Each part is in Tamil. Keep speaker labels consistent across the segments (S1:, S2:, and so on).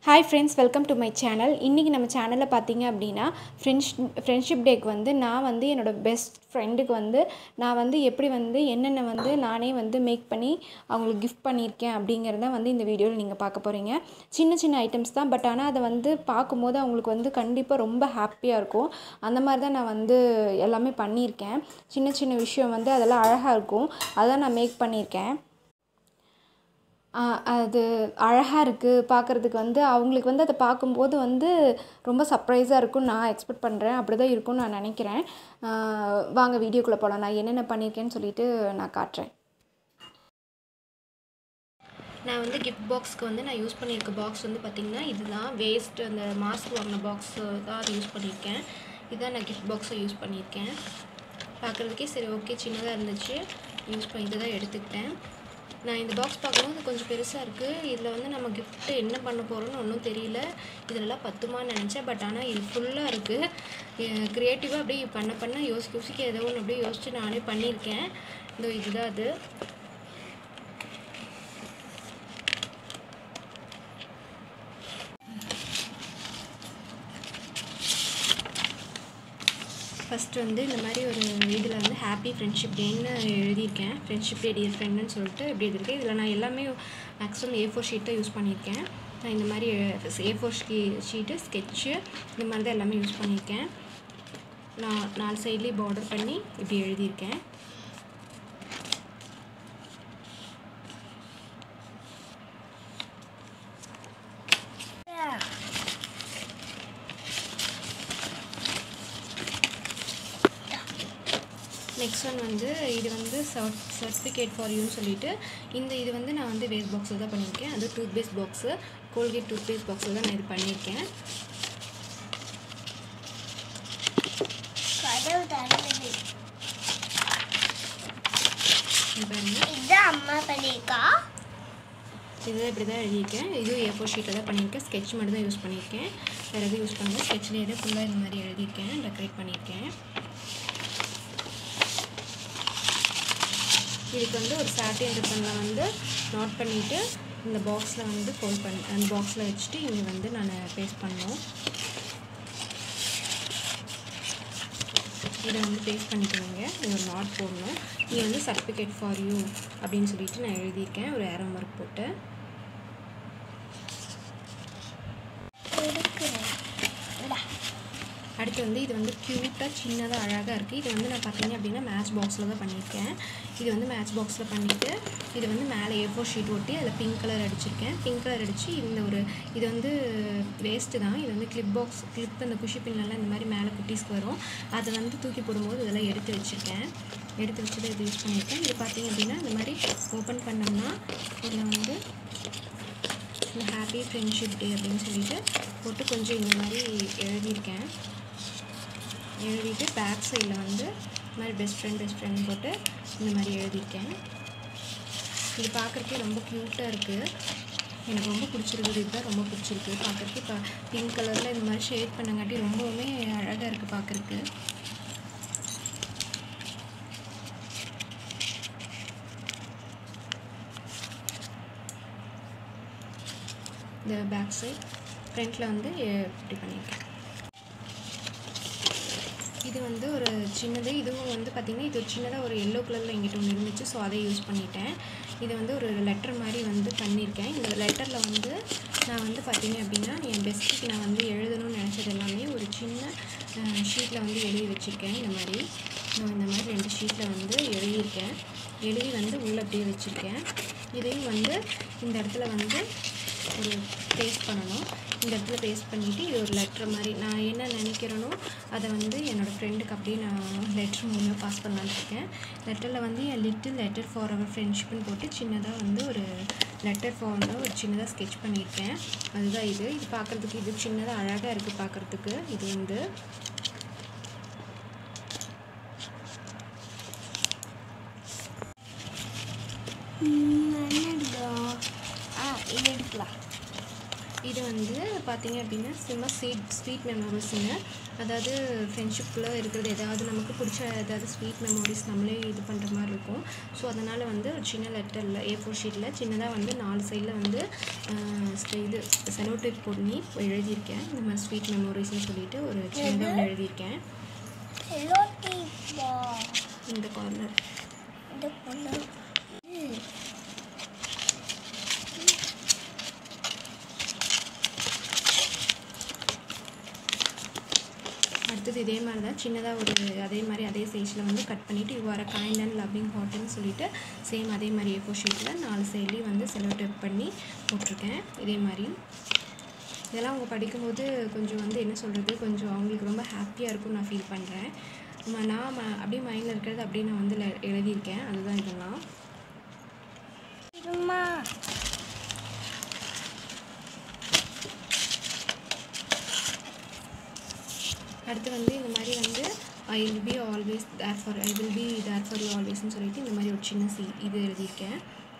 S1: Hi friends, welcome to my channel. இன்னைக்கு நம்ம சேனல்ல பாத்தீங்க அப்படினா ஃப்ரெண்ட்ஷிப் டேக்கு வந்து நான் வந்து என்னோட பெஸ்ட் ஃப்ரெண்டுக்கு வந்து நான் வந்து எப்படி வந்து என்னென்ன வந்து நானே வந்து மேக் பண்ணி அவங்களுக்கு gift பண்ணிருக்கேன் அப்படிங்கறத வந்து இந்த வீடியோல நீங்க பார்க்க போறீங்க. சின்ன சின்ன ஐட்டம்ஸ் தான் பட் ஆனா அத வந்து பாக்கும்போது அவங்களுக்கு வந்து கண்டிப்பா ரொம்ப ஹாப்பியா இருக்கும். அந்த மாதிரி தான் நான் வந்து எல்லாமே பண்ணிருக்கேன். சின்ன சின்ன விஷயம் வந்து அதெல்லாம் அழகா இருக்கும். அத நான் மேக் பண்ணிருக்கேன். அது அழகா இருக்கு பார்க்கிறதுக்கு வந்து அவங்களுக்கு வந்து அத பாக்கும்போது வந்து ரொம்ப சர்ப்ரைஸா இருக்கும்னு நான் எக்ஸ்பெக்ட் பண்றேன். அப்படிதான் இருக்கும்னு நான் நினைக்கிறேன். வாங்க வீடியோக்குள்ள போலாம். நான் என்னென்ன பண்ணிருக்கேன்னு சொல்லிட்டு நான் காட்றேன். நான் வந்து கிஃப்ட் பாக்ஸ்க்கு வந்து நான் யூஸ் பண்ணிருக்க பாக்ஸ் வந்து பாத்தீங்கன்னா இதுதான் வேஸ்ட் அந்த மாஸ்க் வாங்குன பாக்ஸ் தான் யூஸ் பண்ணிருக்கேன். இதான் நான் கிஃப்ட் பாக்ஸை யூஸ் பண்ணிருக்கேன். பார்க்கிறதுக்கே சரி ஓகே சின்னதா இருந்துச்சு. யூஸ் பண்ணிட்டு தான் எடுத்துக்கிட்டேன். நான் இந்த பாக்ஸ் பார்க்கும்போது கொஞ்சம் பெருசா இருக்கு. இதுல வந்து நம்ம gift என்ன பண்ண போறோம்னு ஒண்ணும் தெரியல. இதெல்லாம் பத்துமான்னு நினைச்சேன். பட் ஆனா இது ஃபுல்லா இருக்கு. கிரியேட்டிவா அப்படியே பண்ண யோசிக்க ஏதோ ஒன்று அப்படியே யோசிச்சு நானே பண்ணிருக்கேன். இதுதான் அது. ஃபர்ஸ்ட் வந்து இந்த மாதிரி ஒரு இதில் வந்து ஹாப்பி ஃப்ரெண்ட்ஷிப் டேன்னு எழுதியிருக்கேன். ஃப்ரெண்ட்ஷிப் டே டியர் ஃப்ரெண்டுன்னு சொல்லிட்டு இப்படி எழுதியிருக்கேன். இதில் நான் எல்லாமே மேக்ஸிமம் A4 ஷீட் தான் யூஸ் பண்ணியிருக்கேன். நான் இந்த மாதிரி A4 ஷீட்டு ஸ்கெட்சு இந்த மாதிரி தான் எல்லாமே யூஸ் பண்ணியிருக்கேன். நான் 4 சைட்லேயும் பார்டர் பண்ணி இப்படி எழுதியிருக்கேன். நெக்ஸ்ட் ஒன் வந்து இது வந்து சர்டிஃபிகேட் ஃபார் யூன்னு சொல்லிட்டு இது வந்து நான் வந்து வேஸ்ட் பாக்ஸில் தான் பண்ணியிருக்கேன். அது toothpaste box Colgate toothpaste பாக்ஸில் தான் நான் இது பண்ணியிருக்கேன்.
S2: இதுதான் அம்மா பண்ணியிருக்கா.
S1: இதுதான் இப்படி தான் எழுதியிருக்கேன். இதுவும் A4 ஷீட்டில் தான் பண்ணியிருக்கேன். ஸ்கெட்ச் மட்டும் தான் யூஸ் பண்ணியிருக்கேன். வேறு எதுவும் யூஸ் பண்ணல. ஸ்கெட்ச்லேயே தான் ஃபுல்லாக இந்த மாதிரி எழுதியிருக்கேன். டெக்கரேட் பண்ணியிருக்கேன். இதுக்கு வந்து ஒரு சாட்டின் ரிப்பனில் வந்து நாட் பண்ணிவிட்டு இந்த பாக்ஸில் வந்து ஃபோல்ட் பண்ணி அந்த பாக்ஸில் வச்சுட்டு இங்கே வந்து நான் பேஸ்ட் பண்ணணும். இதை வந்து பேஸ்ட் பண்ணிக்கணுங்க. இது ஒரு நாட் போடணும். இங்கே வந்து சர்டிஃபிகேட் ஃபார் யூ அப்படின்னு சொல்லிட்டு நான் எழுதியிருக்கேன். ஒரு ஏரோ மார்க் போட்டு அடுத்து வந்து இது வந்து க்யூட்டாக சின்னதாக அழகாக இருக்குது. இது வந்து நான் பார்த்தீங்க அப்படின்னா மேட்ச் பாக்ஸில் தான் பண்ணியிருக்கேன். இது வந்து மேட்ச் பாக்ஸில் பண்ணிவிட்டு இது வந்து மேலே A4 ஷீட் ஒட்டி அதில் பிங்க் கலர் அடிச்சிருக்கேன். பிங்க் கலர் அடித்து இது வந்து வேஸ்ட்டு தான். இது வந்து கிளிப் அந்த குஷி பின்னெல்லாம் இந்த மாதிரி மேலே குட்டீஸ்க்கு வரும். அதை வந்து தூக்கி போடும்போது இதெல்லாம் எடுத்து வச்சுருக்கேன். எடுத்து வச்சுட்டு இது யூஸ் பண்ணியிருக்கேன். இது பார்த்தீங்க அப்படின்னா இந்த மாதிரி ஓப்பன் பண்ணோம்னா இதில் வந்து இந்த ஹாப்பி ஃப்ரெண்ட்ஷிப் டே அப்படின்னு சொல்லிட்டு போட்டு கொஞ்சம் இந்த மாதிரி எழுதியிருக்கேன். எழுதிட்டு பேக் சைடில் வந்து இந்த மாதிரி பெஸ்ட் ஃப்ரெண்ட் போட்டு இந்த மாதிரி எழுதியிருக்கேன். இது பார்க்குறக்கே ரொம்ப க்யூட்டாக இருக்குது. எனக்கு ரொம்ப பிடிச்சிருக்குது. இதுதான் ரொம்ப பிடிச்சிருக்கு பார்க்குறக்கு. இப்போ பிங்க் கலரில் இந்த மாதிரி ஷேட் பண்ணங்காட்டி ரொம்பவுமே அழகாக இருக்குது பார்க்குறக்கு. இந்த பேக் சைட் ஃப்ரண்ட்டில் வந்து இப்படி பண்ணியிருக்கேன். இது வந்து ஒரு சின்னது. இதுவும் வந்து பார்த்திங்கன்னா இது ஒரு சின்னதாக ஒரு எல்லோ கலரில் எங்கிட்ட ஒன்று இருந்துச்சு. ஸோ அதை யூஸ் பண்ணிட்டேன். இது வந்து ஒரு லெட்டர் மாதிரி வந்து பண்ணியிருக்கேன். இந்த லெட்டரில் வந்து நான் வந்து பார்த்திங்க அப்படின்னா என் பெஸ்ட்டுக்கு நான் வந்து எழுதணும்னு நினச்சது எல்லாமே ஒரு சின்ன ஷீட்டில் வந்து எழுதி வச்சுருக்கேன். இந்த மாதிரி 2 ஷீட்டில் வந்து எழுதியிருக்கேன். எழுதி வந்து உள்ளே அப்படியே வச்சுருக்கேன். இதையும் வந்து இந்த இடத்துல வந்து ஒரு பேஸ்ட் பண்ணணும். இந்த இடத்துல பேஸ்ட் பண்ணிவிட்டு இது ஒரு லெட்டர் மாதிரி நான் என்ன நினைக்கிறேனோ அதை வந்து என்னோடய ஃப்ரெண்டுக்கு அப்படியே நான் லெட்டர் மூலமாக பாஸ் பண்ணலான்னு இருக்கேன். லெட்டரில் வந்து என் லிட்டில் லெட்டர் ஃபார் அவர் ஃப்ரெண்ட்ஷிப்னு போட்டு சின்னதாக வந்து ஒரு லெட்டர் ஃபார்மில் ஒரு சின்னதாக ஸ்கெட்ச் பண்ணியிருக்கேன். அதுதான் இது பார்க்குறதுக்கு இது சின்னதாக அழகாக இருக்குது பார்க்குறதுக்கு. இது வந்து
S2: இது எடுக்கலாம்.
S1: இது வந்து பார்த்திங்க அப்படின்னா சும்மா ஸ்வீட் மெமரிஸுங்க. அதாவது ஃப்ரெண்ட்ஷிப்பில் இருக்கிறது ஏதாவது நமக்கு பிடிச்ச ஏதாவது ஸ்வீட் மெமரிஸ் நம்மளே இது பண்ணுற மாதிரி இருக்கும். ஸோ அதனால் வந்து ஒரு சின்ன லெட்டரில் A4 ஷீட்டில் சின்னதாக வந்து 4 சைடில் வந்து இது செலோ டேப் பண்ணி எழுதியிருக்கேன். இந்த மாதிரி ஸ்வீட் மெமரிஸ்ன்னு சொல்லிட்டு ஒரு சின்னதாக ஒன்று எழுதியிருக்கேன். இந்த கார்னர் அடுத்தது இதே மாதிரி தான் சின்னதாக ஒரு அதே சைஸில் வந்து கட் பண்ணிவிட்டு you are a kind and loving ஹார்ட்னு சொல்லிட்டு சேம் அதே மாதிரி A4 ஷீட்டில் 4 சைட்லேயும் வந்து செலோ டேப் பண்ணி போட்டிருக்கேன். இதே மாதிரி இதெல்லாம் அவங்க படிக்கும்போது கொஞ்சம் வந்து என்ன சொல்கிறது, கொஞ்சம் அவங்களுக்கு ரொம்ப ஹாப்பியாக இருக்கும்னு நான் ஃபீல் பண்ணுறேன். நான் அப்படியே மைண்டில் இருக்கிறது அப்படியே நான் வந்து எழுதியிருக்கேன். அதுதான் இதெல்லாம். அடுத்து வந்து இந்த மாதிரி வந்து I will be there for you ஆல்வேஸ்ன்னு சொல்லிட்டு இந்த மாதிரி ஒரு சின்ன இது எழுதியிருக்கேன்.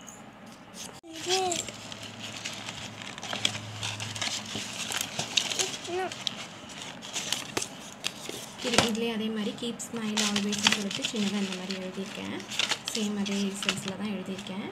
S1: இதுலேயே அதே மாதிரி கீப் ஸ்மைல் ஆல்வேஸ்ன்னு சொல்லிட்டு சின்னதாக இந்த மாதிரி எழுதியிருக்கேன். சேம் அதே சைஸில் தான் எழுதியிருக்கேன்.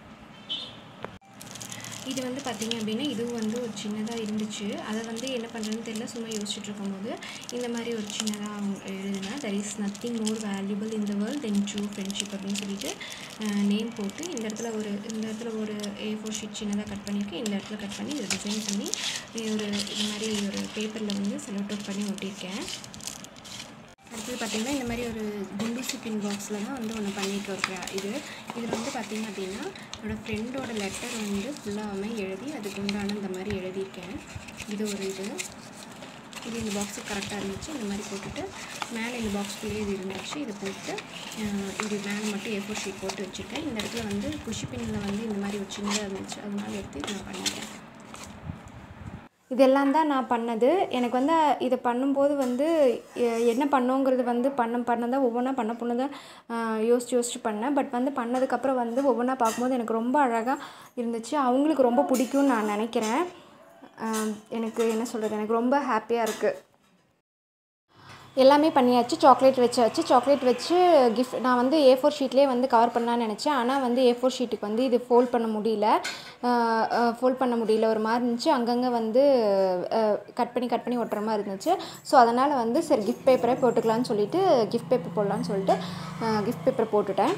S1: இது வந்து பார்த்திங்க அப்படின்னா இதுவும் வந்து ஒரு சின்னதாக இருந்துச்சு. அதை வந்து என்ன பண்ணுறதுன்னு தெரியல, சும்மா யோசிச்சுட்டு இருக்கும்போது இந்த மாதிரி ஒரு சின்னதாக எழுதுனா there is nothing more valuable in the world than true friendship அப்படின்னு சொல்லிட்டு நேம் போட்டு இந்த இடத்துல ஒரு A4 ஷீட் சின்னதாக கட் பண்ணியிருக்கேன். இந்த இடத்துல கட் பண்ணி இதை டிசைன் பண்ணி இது மாதிரி ஒரு பேப்பரில் வந்து செலோ டேப் பண்ணி ஒட்டியிருக்கேன். அடுத்தது பார்த்திங்கன்னா இந்த மாதிரி ஒரு குண்டூசி பின் பாக்ஸில் தான் வந்து ஒன்று பண்ணியிருக்கேன். இதில் வந்து பார்த்திங்க அப்படின்னா என்னோடய ஃப்ரெண்டோட லெட்டர் வந்து ஃபுல்லாகவே எழுதி அதுக்கு உண்டான இந்த மாதிரி எழுதியிருக்கேன். இது இந்த பாக்ஸுக்கு கரெக்டாக இருந்துச்சு. இந்த மாதிரி போட்டுட்டு மேலே இந்த பாக்ஸ்குள்ளேயே இது இருந்துச்சு. இது போட்டு இது மேலே மட்டும் A4 ஷீட் போட்டு வச்சுருக்கேன். இந்த இடத்துல வந்து குஷி பின்னில் வந்து இந்த மாதிரி ஒரு சின்னதாக இருந்துச்சு. அதனால எடுத்து இதை நான் பண்ணிட்டேன். இதெல்லாம் தான் நான் பண்ணது. எனக்கு வந்து இதை பண்ணும்போது வந்து என்ன பண்ணோங்கிறது வந்து பண்ணதான் ஒவ்வொன்றா பண்ண தான் யோசிச்சு பண்ணேன். பட் வந்து பண்ணதுக்கப்புறம் வந்து ஒவ்வொன்றா பார்க்கும்போது எனக்கு ரொம்ப அழகாக இருந்துச்சு. அவங்களுக்கு ரொம்ப பிடிக்கும்னு நான் நினைக்கிறேன். எனக்கு என்ன சொல்கிறது, எனக்கு ரொம்ப ஹாப்பியாக இருக்குது. எல்லாமே பண்ணியாச்சு. சாக்லேட் வச்சு கிஃப்ட் நான் வந்து A4 ஷீட்லேயே வந்து கவர் பண்ணலான்னு நினச்சேன். ஆனால் வந்து A4 ஷீட்டுக்கு வந்து இது ஃபோல்ட் பண்ண முடியல. ஒரு மாதிரி இருந்துச்சு. அங்கங்கே வந்து கட் பண்ணி ஒட்டுற மாதிரி இருந்துச்சு. ஸோ அதனால் வந்து சரி கிஃப்ட் பேப்பரே போட்டுக்கலான்னு சொல்லிட்டு கிஃப்ட் பேப்பர் போடலான்னு சொல்லிட்டு கிஃப்ட் பேப்பர் போட்டுட்டேன்.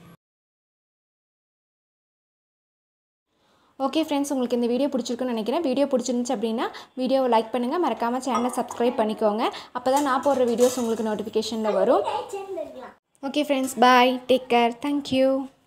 S1: ஓகே ஃப்ரெண்ட்ஸ், உங்களுக்கு இந்த வீடியோ பிடிச்சிருக்குன்னு நினைக்கிறேன். வீடியோ பிடிச்சிருந்துச்சு அப்படின்னா வீடியோவை லைக் பண்ணுங்கள். மறக்காமல் சேனலை சப்ஸ்கிரைப் பண்ணிக்கோங்க. அப்போ தான் நான் போடுற வீடியோஸ் உங்களுக்கு நோட்டிஃபிகேஷனில் வரும். Okay friends, bye, take care, thank you.